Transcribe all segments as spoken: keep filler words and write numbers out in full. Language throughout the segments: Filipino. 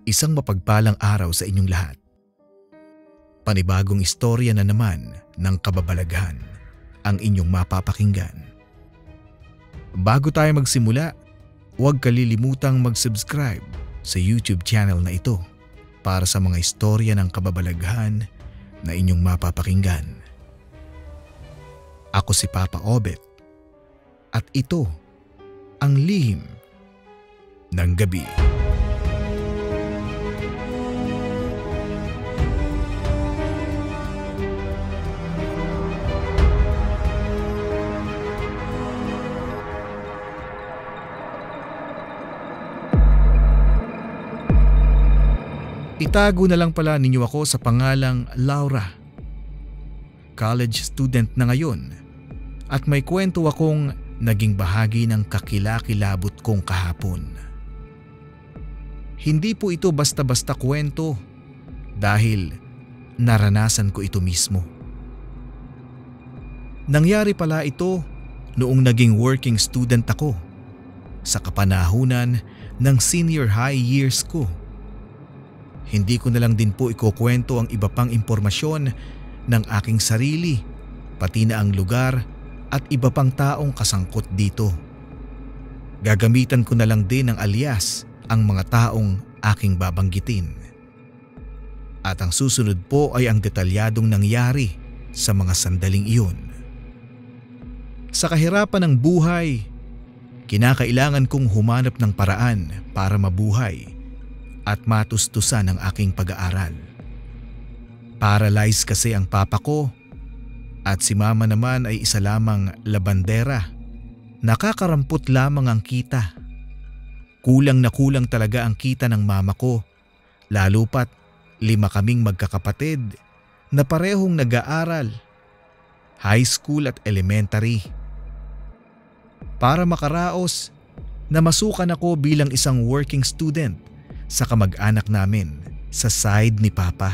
Isang mapagpalang araw sa inyong lahat. Panibagong istorya na naman ng kababalaghan ang inyong mapapakinggan. Bago tayo magsimula, huwag kalilimutang mag-subscribe sa YouTube channel na ito para sa mga istorya ng kababalaghan na inyong mapapakinggan. Ako si Papa Obet at ito ang Lihim ng Gabi. Itago na lang pala ninyo ako sa pangalang Laura. College student na ngayon at may kwento akong naging bahagi ng kakilakilabot kong kahapon. Hindi po ito basta-basta kwento dahil naranasan ko ito mismo. Nangyari pala ito noong naging working student ako sa kapanahunan ng senior high years ko. Hindi ko na lang din po ikukwento ang iba pang impormasyon ng aking sarili, pati na ang lugar at iba pang taong kasangkot dito. Gagamitan ko na lang din ng alias ang mga taong aking babanggitin. At ang susunod po ay ang detalyadong nangyari sa mga sandaling iyon. Sa kahirapan ng buhay, kinakailangan kong humanap ng paraan para mabuhay at matustusan ang aking pag-aaral. Paralyzed kasi ang papa ko at si mama naman ay isa lamang labandera. Nakakarampot lamang ang kita. Kulang na kulang talaga ang kita ng mama ko, lalo pat lima kaming magkakapatid na parehong nag-aaral, high school at elementary. Para makaraos, namasukan ako bilang isang working student sa kamag-anak namin sa side ni Papa.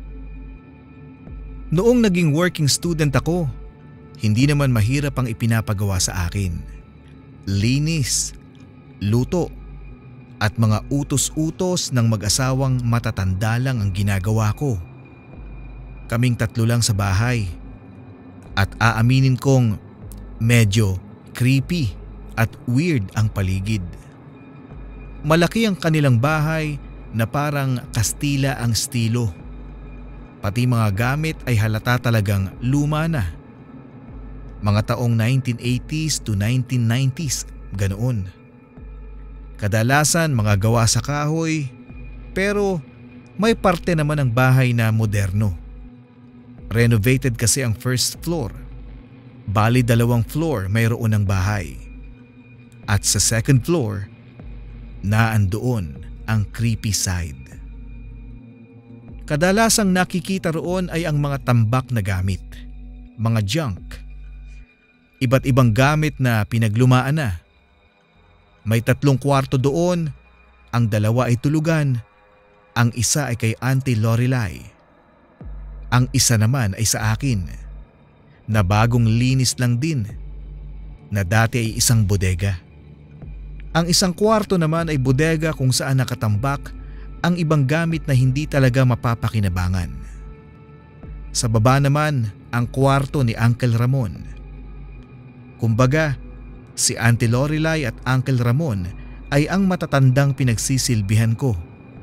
Noong naging working student ako, hindi naman mahirap ang ipinapagawa sa akin. Linis, luto, at mga utos-utos ng mag-asawang matatanda lang ang ginagawa ko. Kaming tatlo lang sa bahay at aaminin kong medyo creepy at weird ang paligid. Malaki ang kanilang bahay na parang Kastila ang estilo. Pati mga gamit ay halata talagang luma na. Mga taong nineteen eighties to nineteen nineties, ganoon. Kadalasan mga gawa sa kahoy, pero may parte naman ng bahay na moderno. Renovated kasi ang first floor. Bali dalawang floor mayroon ng bahay. At sa second floor, naandoon ang creepy side. Kadalasang nakikita roon ay ang mga tambak na gamit, mga junk. Iba't ibang gamit na pinaglumaan na. May tatlong kwarto doon, ang dalawa ay tulugan, ang isa ay kay Auntie Lorelai. Ang isa naman ay sa akin, na bagong linis lang din, na dati ay isang bodega. Ang isang kwarto naman ay bodega kung saan nakatambak ang ibang gamit na hindi talaga mapapakinabangan. Sa baba naman ang kwarto ni Uncle Ramon. Kumbaga, si Auntie Lorelai at Uncle Ramon ay ang matatandang pinagsisilbihan ko.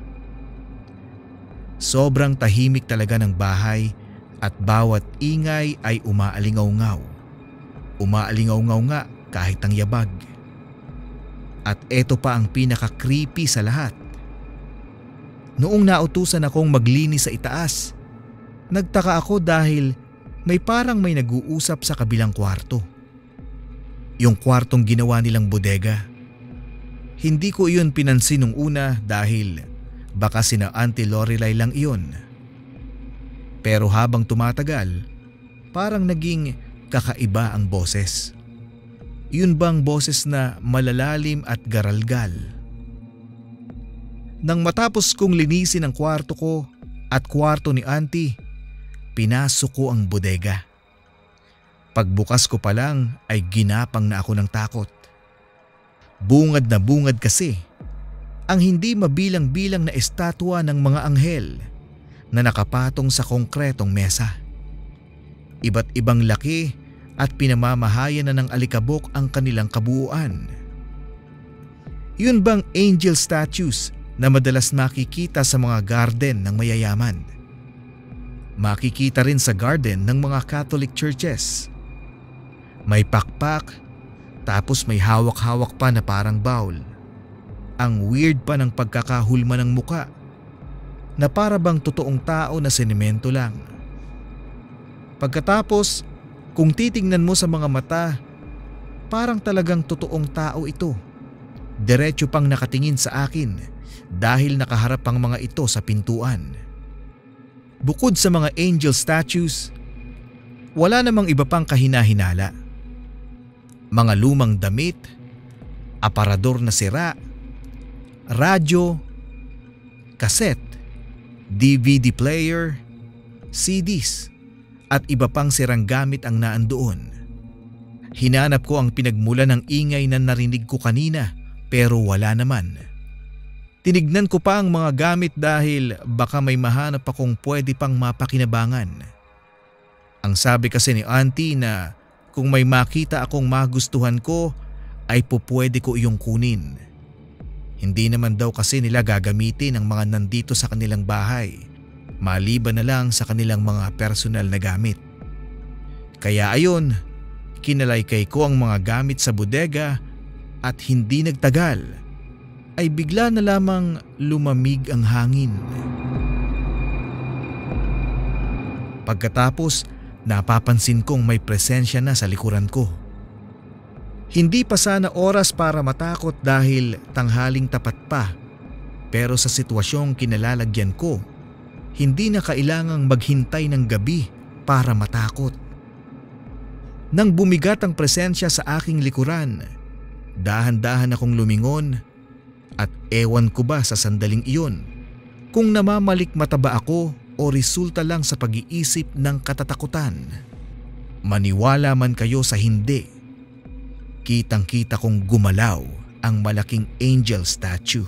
Sobrang tahimik talaga ng bahay at bawat ingay ay umaalingaw-ngaw. Umaalingaw-ngaw nga kahit ang yabag. At eto pa ang pinaka-creepy sa lahat. Noong nautusan akong maglinis sa itaas, nagtaka ako dahil may parang may nag-uusap sa kabilang kwarto. Yung kwartong ginawa nilang bodega. Hindi ko iyon pinansin nung una dahil baka sina Auntie Lorelai lang iyon. Pero habang tumatagal, parang naging kakaiba ang boses. Yun bang boses na malalalim at garalgal? Nang matapos kong linisin ang kwarto ko at kwarto ni Auntie, pinasok ko ang bodega. Pagbukas ko pa lang ay ginapang na ako ng takot. Bungad na bungad kasi ang hindi mabilang-bilang na estatwa ng mga anghel na nakapatong sa konkretong mesa. Iba't ibang laki at pinamamahayan na ng alikabok ang kanilang kabuuan. Yun bang angel statues na madalas makikita sa mga garden ng mayayaman? Makikita rin sa garden ng mga Catholic churches. May pakpak, tapos may hawak-hawak pa na parang bowl. Ang weird pa ng pagkakahulma ng muka, na para bang totoong tao na senimento lang. Pagkatapos, kung titingnan mo sa mga mata, parang talagang totoong tao ito. Diretso pang nakatingin sa akin dahil nakaharap ang mga ito sa pintuan. Bukod sa mga angel statues, wala namang iba pang kahina-hinala. Mga lumang damit, aparador na sira, radyo, kaset, D V D player, C Ds at iba pang sirang gamit ang naandoon. Hinanap ko ang pinagmulan ng ingay na narinig ko kanina pero wala naman. Tinignan ko pa ang mga gamit dahil baka may mahanap akong pwede pang mapakinabangan. Ang sabi kasi ni Auntie na kung may makita akong magustuhan ko ay pupwede ko iyong kunin. Hindi naman daw kasi nila gagamitin ang mga nandito sa kanilang bahay, maliban na lang sa kanilang mga personal na gamit. Kaya ayon, kinalaykay ko ang mga gamit sa bodega at hindi nagtagal ay bigla na lamang lumamig ang hangin. Pagkatapos, napapansin kong may presensya na sa likuran ko. Hindi pa sana oras para matakot dahil tanghaling tapat pa, pero sa sitwasyong kinalalagyan ko, hindi na kailangang maghintay ng gabi para matakot. Nang bumigat ang presensya sa aking likuran, dahan-dahan akong lumingon at ewan ko ba sa sandaling iyon kung namamalik mata ba ako o resulta lang sa pag-iisip ng katatakutan. Maniwala man kayo sa hindi, kitang-kita kong gumalaw ang malaking angel statue.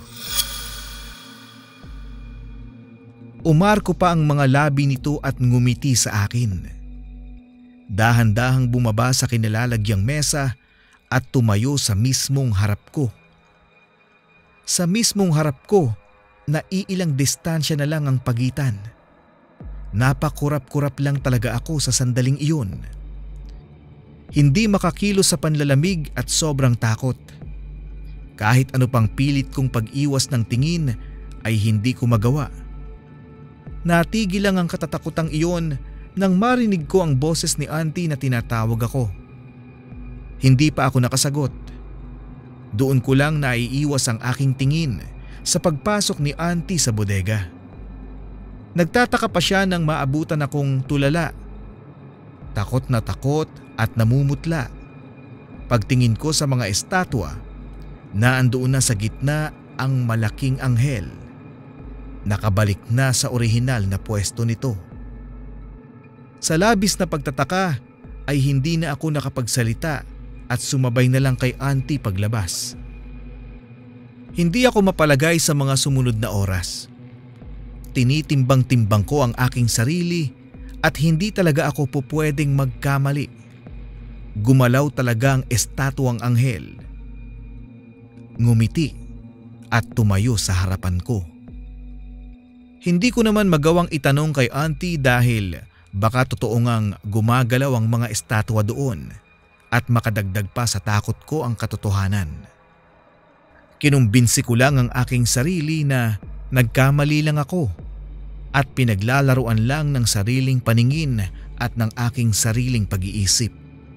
Umarko pa ang mga labi nito at ngumiti sa akin. Dahan-dahang bumaba sa kinalalagyang mesa at tumayo sa mismong harap ko. Sa mismong harap ko, naiilang distansya na lang ang pagitan. Napakurap-kurap lang talaga ako sa sandaling iyon. Hindi makakilos sa panlalamig at sobrang takot. Kahit ano pang pilit kong pag-iwas ng tingin ay hindi ko magawa. Natigil lang ang katatakutang iyon nang marinig ko ang boses ni Auntie na tinatawag ako. Hindi pa ako nakasagot. Doon ko lang naiiwas ang aking tingin sa pagpasok ni Auntie sa bodega. Nagtataka pa siya nang maabutan akong tulala. Takot na takot at namumutla. Pagtingin ko sa mga estatwa, naandoon na sa gitna ang malaking anghel. Nakabalik na sa orihinal na pwesto nito. Sa labis na pagtataka ay hindi na ako nakapagsalita at sumabay na lang kay Auntie paglabas. Hindi ako mapalagay sa mga sumunod na oras. Tinitimbang-timbang ko ang aking sarili at hindi talaga ako po pwedeng magkamali. Gumalaw talaga ang estatwang anghel. Ngumiti at tumayo sa harapan ko. Hindi ko naman magawang itanong kay Auntie dahil baka totoo ngang gumagalaw ang mga estatwa doon at makadagdag pa sa takot ko ang katotohanan. Kinumbinsi ko lang ang aking sarili na nagkamali lang ako at pinaglalaruan lang ng sariling paningin at ng aking sariling pag-iisip.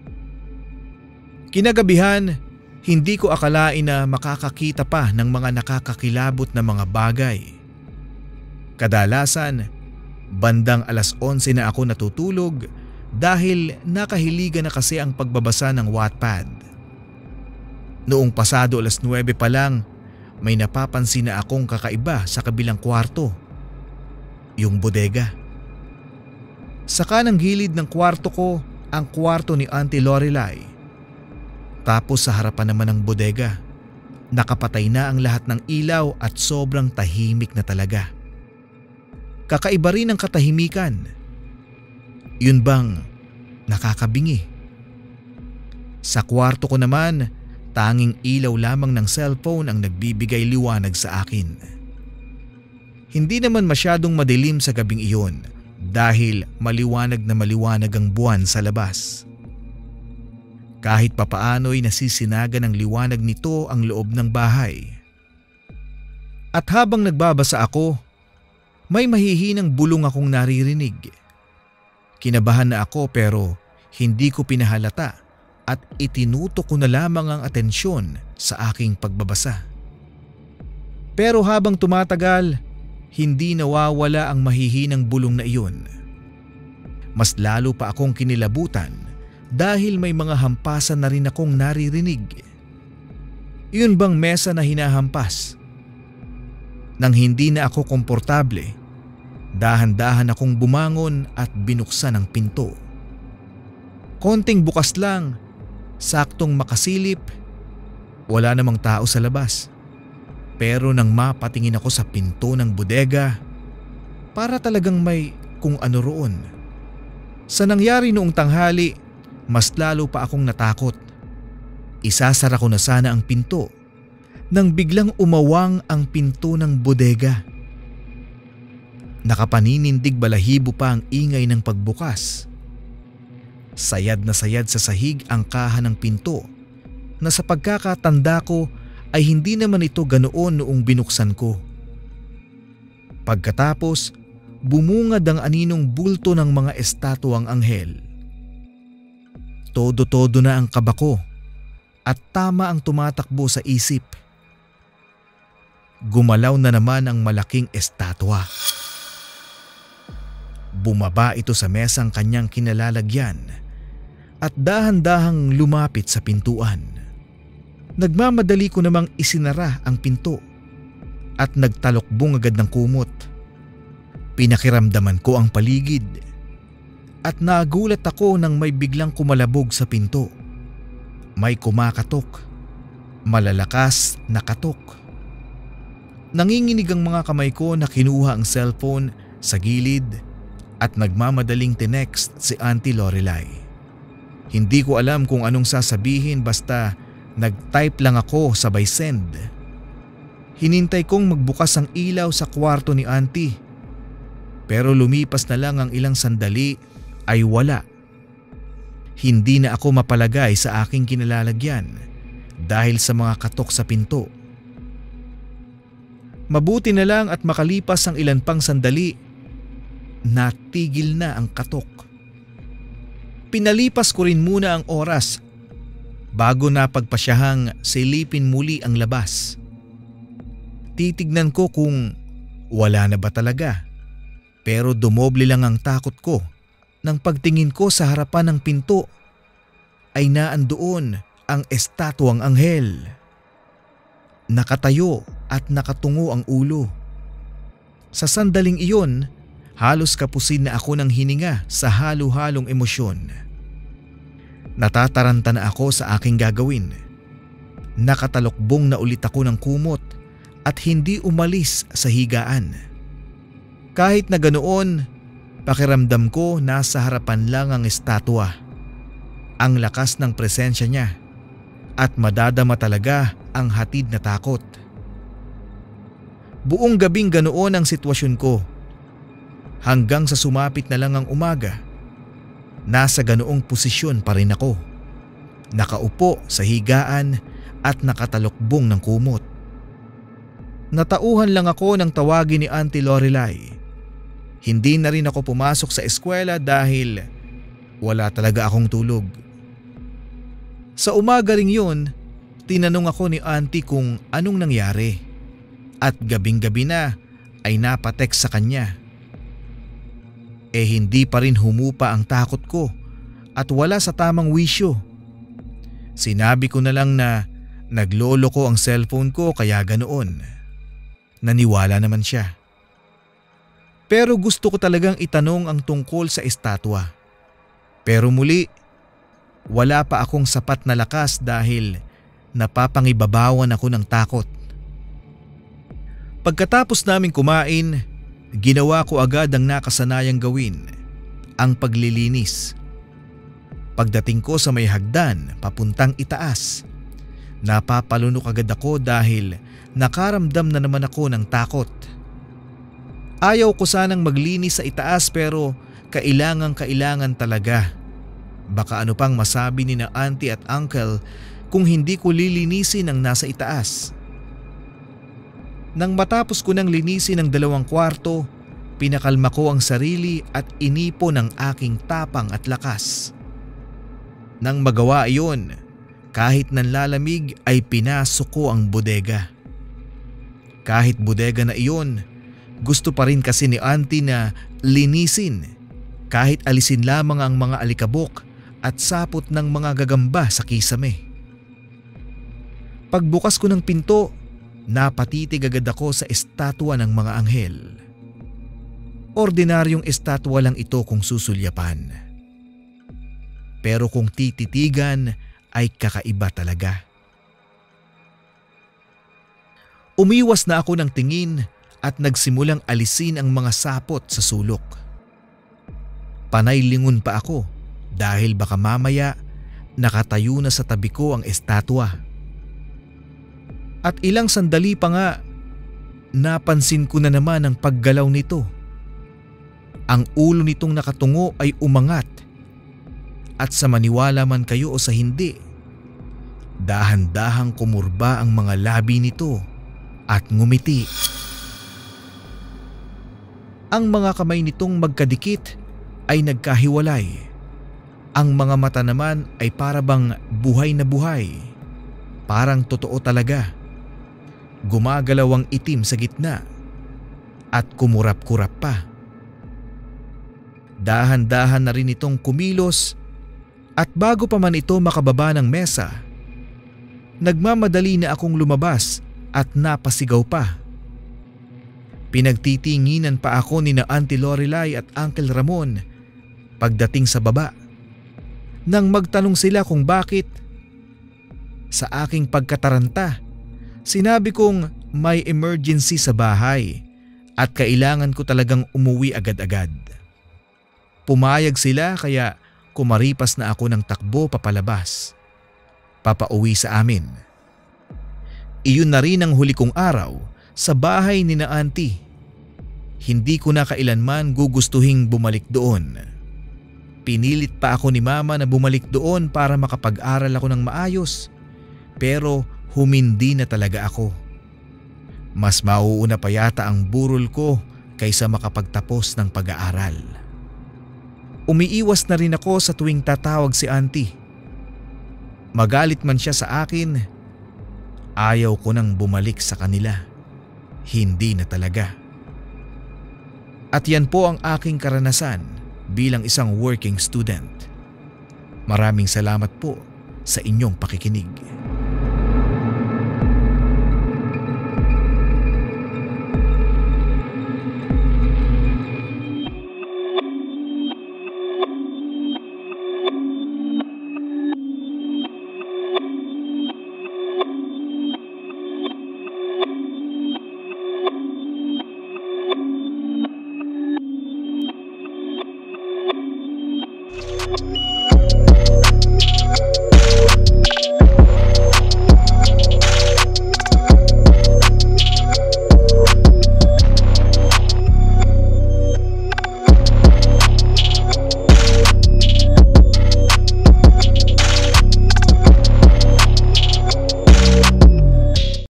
Kinagabihan, hindi ko akalain na makakakita pa ng mga nakakakilabot na mga bagay. Kadalasan, bandang alas onse na ako natutulog dahil nakahiligan na kasi ang pagbabasa ng Wattpad. Noong pasado alas nuwebe pa lang, may napapansin na akong kakaiba sa kabilang kwarto. Yung bodega. Sa kanang gilid ng kwarto ko, ang kwarto ni Auntie Lorelai. Tapos sa harapan naman ng bodega. Nakapatay na ang lahat ng ilaw at sobrang tahimik na talaga. Kakaiba rin ang katahimikan. Yun bang nakakabingi? Sa kwarto ko naman, tanging ilaw lamang ng cellphone ang nagbibigay liwanag sa akin. Hindi naman masyadong madilim sa gabing iyon dahil maliwanag na maliwanag ang buwan sa labas. Kahit papaano'y nasisinaga ng liwanag nito ang loob ng bahay. At habang nagbabasa ako, may mahihinang bulong akong naririnig. Kinabahan na ako pero hindi ko pinahalata at itinutok ko na lamang ang atensyon sa aking pagbabasa. Pero habang tumatagal, hindi nawawala ang mahihinang bulong na iyon. Mas lalo pa akong kinilabutan dahil may mga hampasan na rin akong naririnig. Iyon bang mesa na hinahampas? Nang hindi na ako komportable, dahan-dahan akong bumangon at binuksan ang pinto. Konting bukas lang, saktong makasilip, wala namang tao sa labas. Pero nang mapatingin ako sa pinto ng bodega, para talagang may kung ano roon. Sa nangyari noong tanghali, mas lalo pa akong natakot. Isasara ko na sana ang pinto nang biglang umawang ang pinto ng bodega. Nakapaninindig balahibo pa ang ingay ng pagbukas. Sayad na sayad sa sahig ang kaha ng pinto na sa pagkakatanda ko ay hindi naman ito ganoon noong binuksan ko. Pagkatapos, bumungad ang aninong bulto ng mga estatwang anghel. Todo-todo na ang kaba ko at tama ang tumatakbo sa isip. Gumalaw na naman ang malaking estatwa. Bumaba ito sa mesang kanyang kinalalagyan at dahan-dahang lumapit sa pintuan. Nagmamadali ko namang isinara ang pinto at nagtalokbong agad ng kumot. Pinakiramdaman ko ang paligid at nagulat ako nang may biglang kumalabog sa pinto. May kumakatok, malalakas na katok. Nanginginig ang mga kamay ko na kinuha ang cellphone sa gilid at nagmamadaling tinext si Auntie Lorelai. Hindi ko alam kung anong sasabihin basta nag-type lang ako sabay send. Hinintay kong magbukas ang ilaw sa kwarto ni Auntie. Pero lumipas na lang ang ilang sandali ay wala. Hindi na ako mapalagay sa aking kinalalagyan dahil sa mga katok sa pinto. Mabuti na lang at makalipas ang ilan pang sandali, natigil na ang katok. Pinalipas ko rin muna ang oras bago napagpasyahang silipin muli ang labas. Titignan ko kung wala na ba talaga, pero dumoble lang ang takot ko nang pagtingin ko sa harapan ng pinto ay naandoon ang estatwang anghel. Nakatayo at nakatungo ang ulo. Sa sandaling iyon, halos kapusin na ako ng hininga sa halo-halong emosyon. Natataranta na ako sa aking gagawin. Nakatalokbong na ulit ako ng kumot at hindi umalis sa higaan. Kahit na ganoon, pakiramdam ko nasa harapan lang ang estatwa. Ang lakas ng presensya niya at madadama talaga ang hatid na takot. Buong gabing ganoon ang sitwasyon ko. Hanggang sa sumapit na lang ang umaga, nasa ganoong posisyon pa rin ako. Nakaupo sa higaan at nakatalokbong ng kumot. Natauhan lang ako nang tawagin ni Auntie Lorelai. Hindi na rin ako pumasok sa eskwela dahil wala talaga akong tulog. Sa umaga ring yun, tinanong ako ni Auntie kung anong nangyari at gabing-gabi na ay napatext sa kanya. Eh hindi pa rin humupa ang takot ko at wala sa tamang wisyo. Sinabi ko na lang na naglolo ko ang cellphone ko kaya ganoon. Naniwala naman siya. Pero gusto ko talagang itanong ang tungkol sa estatwa. Pero muli, wala pa akong sapat na lakas dahil napapangibabawan ako ng takot. Pagkatapos naming kumain, ginawa ko agad ang nakasanayang gawin, ang paglilinis. Pagdating ko sa may hagdan papuntang itaas, napapalunok agad ako dahil nakaramdam na naman ako ng takot. Ayaw ko sanang maglinis sa itaas pero kailangang kailangan talaga. Baka ano pang masabi ni na auntie at uncle kung hindi ko lilinisin ang nasa itaas. Nang matapos ko nang linisin ang dalawang kwarto, pinakalma ko ang sarili at inipon ang aking tapang at lakas. Nang magawa iyon, kahit nanlalamig ay pinasok ko ang bodega. Kahit bodega na iyon, gusto pa rin kasi ni auntie na linisin kahit alisin lamang ang mga alikabok at sapot ng mga gagamba sa kisame. Pagbukas ko ng pinto, napatitig agad ako sa estatwa ng mga anghel. Ordinaryong estatwa lang ito kung susulyapan. Pero kung tititigan ay kakaiba talaga. Umiwas na ako ng tingin at nagsimulang alisin ang mga sapot sa sulok. Panay lingon pa ako dahil baka mamaya nakatayo na sa tabi ko ang estatwa. At ilang sandali pa nga, napansin ko na naman ang paggalaw nito. Ang ulo nitong nakatungo ay umangat. At sa maniwala man kayo o sa hindi, dahan-dahang kumurba ang mga labi nito at ngumiti. Ang mga kamay nitong magkadikit ay nagkahiwalay. Ang mga mata naman ay parabang buhay na buhay. Parang totoo talaga. Gumagalaw ang itim sa gitna at kumurap-kurap pa. Dahan-dahan na rin itong kumilos at bago pa man ito makababa ng mesa, nagmamadali na akong lumabas at napasigaw pa. Pinagtitinginan pa ako ni na Auntie Lorelai at Uncle Ramon pagdating sa baba. Nang magtanong sila kung bakit, sa aking pagkataranta, sinabi kong may emergency sa bahay at kailangan ko talagang umuwi agad-agad. Pumayag sila kaya kumaripas na ako ng takbo papalabas, papauwi sa amin. Iyon na rin ang huli kong araw sa bahay ni na auntie. Hindi ko na kailanman gugustuhing bumalik doon. Pinilit pa ako ni mama na bumalik doon para makapag-aral ako ng maayos, pero humindi na talaga ako. Mas mauuna pa yata ang burol ko kaysa makapagtapos ng pag-aaral. Umiiwas na rin ako sa tuwing tatawag si auntie. Magalit man siya sa akin, ayaw ko nang bumalik sa kanila. Hindi na talaga. At yan po ang aking karanasan bilang isang working student. Maraming salamat po sa inyong pakikinig.